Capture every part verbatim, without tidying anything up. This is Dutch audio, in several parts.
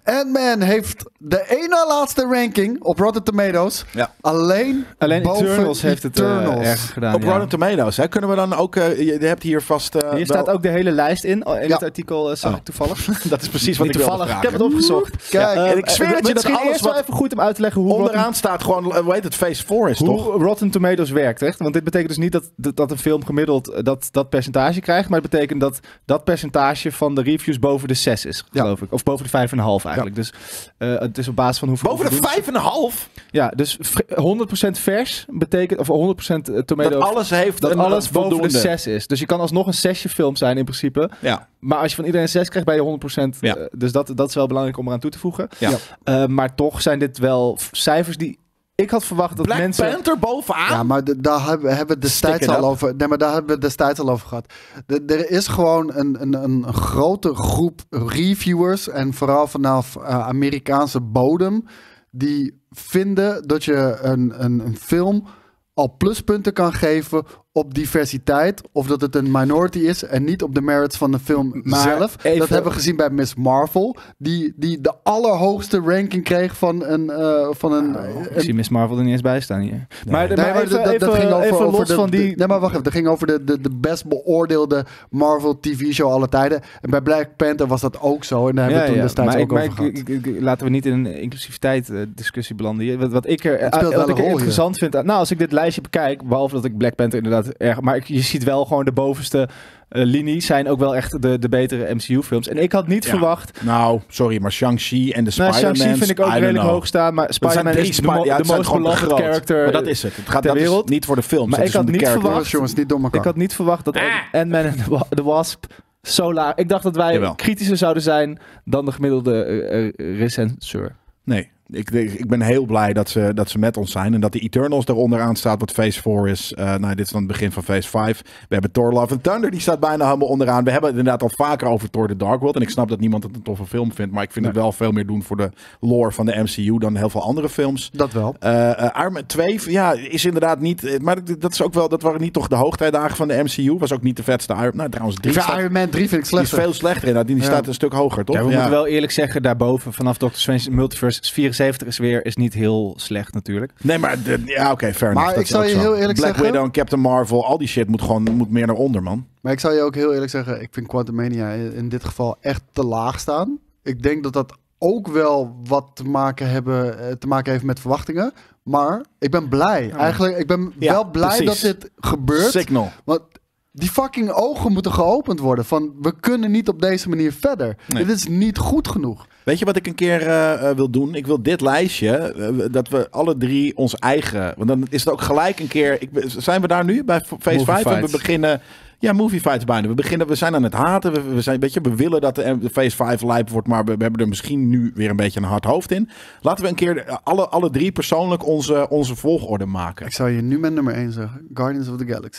Ant-Man heeft de ene na laatste ranking op Rotten Tomatoes. Ja. Alleen, Alleen boven Eternals heeft het Eternals. uh, erg gedaan. Op ja. Rotten Tomatoes, hè? Kunnen we dan ook... Uh, je, je hebt hier vast... Uh, Hier staat wel... ook de hele lijst in. In Ja. het artikel uh, zag Oh. ik toevallig. Dat is precies wat Niet ik wilde toevallig. vragen. Ik heb het opgezocht. Kijk, Uh, en ik zweer dat je dat misschien alles eerst wel wat even goed om uit te leggen hoe onderaan Rotten, staat gewoon... Hoe heet het? Phase vier is hoe toch? Rotten Tomatoes werkt. Echt? Want dit betekent dus niet dat, dat een film gemiddeld uh, dat, dat percentage krijgt. Maar het betekent dat dat percentage van de reviews boven de zes is, Ja. geloof ik. Of boven de vijf komma vijf eigenlijk. Dus uh, het is op basis van hoeveel... Boven de hoeveel- vijf komma vijf? Ja, dus fr- honderd procent vers betekent... Of honderd procent tomato... Dat alles heeft dat een alles boven voldoende. de zes is. Dus je kan alsnog een zesje film zijn in principe. Ja. Maar als je van iedereen een zes krijgt, ben je honderd procent. Ja. Uh, dus dat, dat is wel belangrijk om eraan toe te voegen. Ja. Uh, maar toch zijn dit wel f- cijfers die... Ik had verwacht dat Black mensen... Panther bovenaan? Ja, maar de- daar hebben, hebben we destijds Stick it al up. over. Nee, maar daar hebben we destijds al over gehad. De, er is gewoon een, een, een grote groep reviewers en vooral vanaf uh, Amerikaanse bodem die vinden dat je een, een, een film al pluspunten kan geven op diversiteit of dat het een minority is en niet op de merits van de film Maar zelf. even- Dat hebben we gezien bij Miss Marvel, die, die de allerhoogste ranking kreeg van een... Uh, van een, Nou, ik een zie Miss Marvel er niet eens bij staan hier. Maar, Nee, maar maar even, dat, dat even, ging over, even over los de, van die... de- nee, maar wacht even. Dat ging over de, de, de best beoordeelde Marvel T V-show alle tijden. En bij Black Panther was dat ook zo. En daar hebben we toen destijds maar ook ik, over maar gehad. ik, ik, ik- laten we niet in een inclusiviteit uh, discussie belanden hier. Wat, wat ik er, Het speelt uh, wel wat een ik er rol interessant vind... Nou, als ik dit lijstje bekijk, behalve dat ik Black Panther inderdaad erg... Maar ik, je ziet wel gewoon de bovenste uh, linie zijn ook wel echt de, de betere M C U-films. En ik had niet Ja. verwacht... Nou, sorry, maar Shang-Chi en de Nou, Spider-Man... Shang-Chi vind ik ook redelijk hoog staan, maar Spider-Man is de, mo- de most beloved character Maar dat is het. Het gaat ter dat is wereld. niet voor de films. Maar het ik is om had de niet character. verwacht- Jongens, niet door elkaar. Ik had niet verwacht dat Ant-Man en the Wa- the Wasp zo laag... Ik dacht dat wij Jawel. kritischer zouden zijn dan de gemiddelde uh, uh, recenseur. Nee, ik, ik ben heel blij dat ze, dat ze met ons zijn. En dat de Eternals eronder aan staat, wat Phase vier is. Uh, nou, dit is dan het begin van Phase vijf. We hebben Thor Love and Thunder, die staat bijna helemaal onderaan. We hebben het inderdaad al vaker over Thor The Dark World. En ik snap dat niemand het een toffe film vindt. Maar ik vind Nee. het wel veel meer doen voor de lore van de M C U dan heel veel andere films. Dat wel. Uh, uh, Iron Man twee, ja, is inderdaad niet... Maar dat, is ook wel, dat waren niet toch de hoogtijdagen van de M C U. Was ook niet de vetste Iron... Nou, trouwens, drie Ik vind staat, Iron Man drie vind ik die is slechter. veel slechter inderdaad. Die, die Ja. staat een stuk hoger, toch? Ja, we moeten wel eerlijk zeggen, daarboven vanaf Doctor Strange Multiverse vierenzeventig is weer is niet heel slecht natuurlijk. Nee, maar de, ja, oké, okay, fair Maar enough. Dat ik is zal ook je zo. heel eerlijk Black zeggen- Widow en Captain Marvel, al die shit moet gewoon moet meer naar onder, man. Maar ik zal je ook heel eerlijk zeggen, ik vind Quantumania in, in dit geval echt te laag staan. Ik denk dat dat ook wel wat te maken, hebben, eh, te maken heeft met verwachtingen. Maar ik ben blij. Eigenlijk, ik ben Ja, wel blij precies. dat dit gebeurt. Signal. Want die fucking ogen moeten geopend worden. Van, we kunnen niet op deze manier verder. Nee. Dit is niet goed genoeg. Weet je wat ik een keer uh, uh, wil doen? Ik wil dit lijstje, uh, dat we alle drie ons eigen... Want dan is het ook gelijk een keer... Ik, zijn we daar nu bij Phase vijf? En we beginnen... Ja, movie fights bijna. We beginnen, we zijn aan het haten. We, we, zijn, weet je, we willen dat de, de Phase vijf lijp wordt, maar we, we hebben er misschien nu weer een beetje een hard hoofd in. Laten we een keer alle, alle drie persoonlijk onze, onze volgorde maken. Ik zou je nu met nummer één zeggen. Guardians of the Galaxy.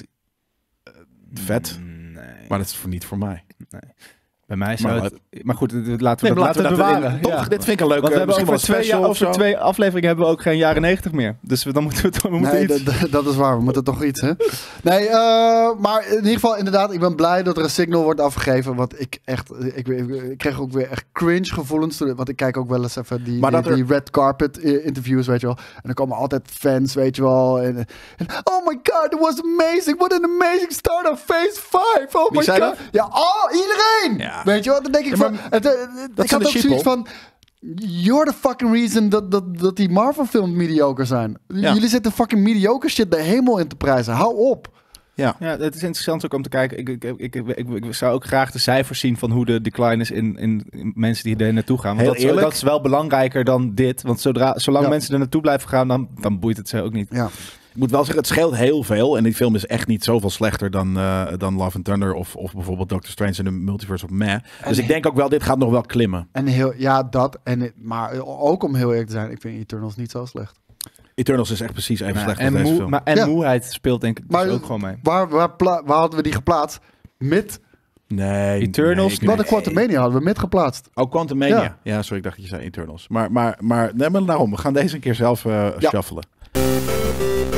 Vet. Nee. Maar dat is voor, niet voor mij. Nee. Bij mij zou Maar het... Maar goed, laten we Nee, dat, maar laten we dat bewaren. in- toch, Ja. dit vind ik een leuke... Want we hebben misschien over, wel twee, special ja, of over zo. twee afleveringen hebben we ook geen jaren negentig meer. Dus we- dan moeten we, we moeten Nee, iets... dat, dat is waar. We moeten toch iets, hè? Nee, uh, maar in ieder geval inderdaad, ik ben blij dat er een signal wordt afgegeven. Want ik echt, ik, ik, ik kreeg ook weer echt cringe gevoelens. toen- Want ik kijk ook wel eens even die, Maar die, dat er- die red carpet i- interviews, weet je wel. En dan komen altijd fans, weet je wel. En, en, oh my god, it was amazing. What an amazing start of phase vijf. Oh Wie my zei god. dat? Ja, oh, iedereen. Ja. Weet je wel, dan denk ik Ja, van... maar Het, uh, dat ik zijn had de ook zoiets sheeple. van... You're the fucking reason dat, dat, dat die Marvel-films mediocre zijn. Ja. Jullie zitten fucking mediocre shit de hemel in te prijzen. Hou op. Ja. Ja, het is interessant ook om te kijken. Ik, ik, ik, ik, ik, ik zou ook graag de cijfers zien van hoe de decline is in, in, in mensen die er naartoe gaan. Want Heel dat, is, eerlijk? dat is wel belangrijker dan dit. Want zodra, zolang Ja. mensen er naartoe blijven gaan, dan, dan boeit het ze ook niet. Ja. Ik moet wel zeggen, het scheelt heel veel. En die film is echt niet zoveel slechter dan, uh, dan Love and Thunder of, of bijvoorbeeld Doctor Strange in de Multiverse of Meh. Dus ik denk ook wel, dit gaat nog wel klimmen. En heel, ja, dat. En, het- maar ook om heel eerlijk te zijn, ik vind Eternals niet zo slecht. Eternals is echt precies even Ja, slecht als en deze moe, film. maar, en Ja. moeheid speelt denk ik dus Maar- ook gewoon mee. Waar, waar, pla- waar hadden we die geplaatst? Mid. Nee. Eternals, nee, We hadden Quantumania hadden we mid geplaatst. Oh, Quantumania. Ja. Ja. sorry, ik dacht dat je zei Eternals. Maar, maar, maar, nee, maar daarom, we gaan deze een keer zelf uh, Ja. shuffelen.